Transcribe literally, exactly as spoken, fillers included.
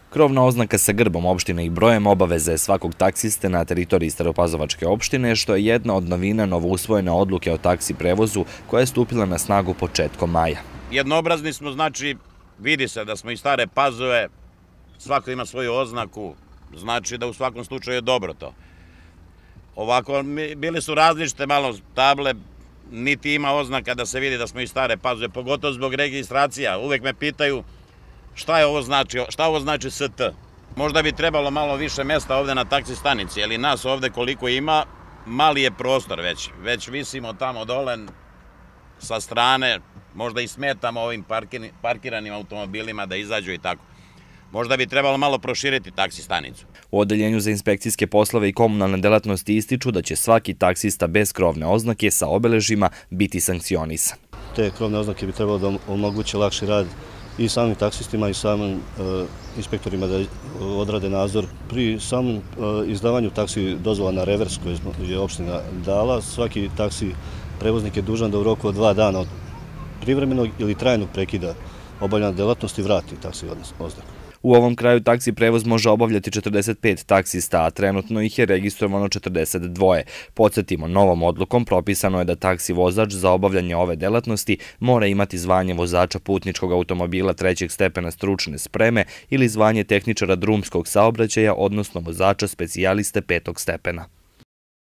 Krovna oznaka sa grbom opštine i brojem obaveza je svakog taksiste na teritoriji Staropazovačke opštine, što je jedna od novina novousvojene odluke o taksi prevozu koja je stupila na snagu početkom maja. Jednoobrazni smo, znači vidi se da smo i Stare Pazove, svako ima svoju oznaku, znači da u svakom slučaju je dobro to. Ovako, bili su različite malo table, niti ima oznaka da se vidi da smo i Stare Pazove, pogotovo zbog registracija. Uvek me pitaju šta je ovo znači, šta ovo znači S T. Možda bi trebalo malo više mesta ovde na taksi stanici, jer i nas ovde koliko ima, mali je prostor već. Već visimo tamo dole sa strane, možda i smetamo ovim parkiranim automobilima da izađu i tako. Možda bi trebalo malo proširiti taksi stanicu. U Odeljenju za inspekcijske poslove i komunalne delatnosti ističu da će svaki taksista bez krovne oznake sa obeležima biti sankcionisan. Te krovne oznake bi trebalo da omoguće lakši rad i samim taksistima i samim inspektorima da odrade nadzor. Pri samom izdavanju taksi dozvola na revers koje je opština dala, svaki taksi prevoznik je dužan da u roku od dva dana od privremenog ili trajnog prekida obavljanja delatnosti vrati taksi oznaku. U ovom kraju taksi prevoz može obavljati četrdeset pet taksista, a trenutno ih je registrovano četrdeset dva. Podsjetimo, novom odlukom propisano je da taksi vozač za obavljanje ove delatnosti mora imati zvanje vozača putničkog automobila trećeg stepena stručne spreme ili zvanje tehničara drumskog saobraćaja, odnosno vozača specijaliste petog stepena.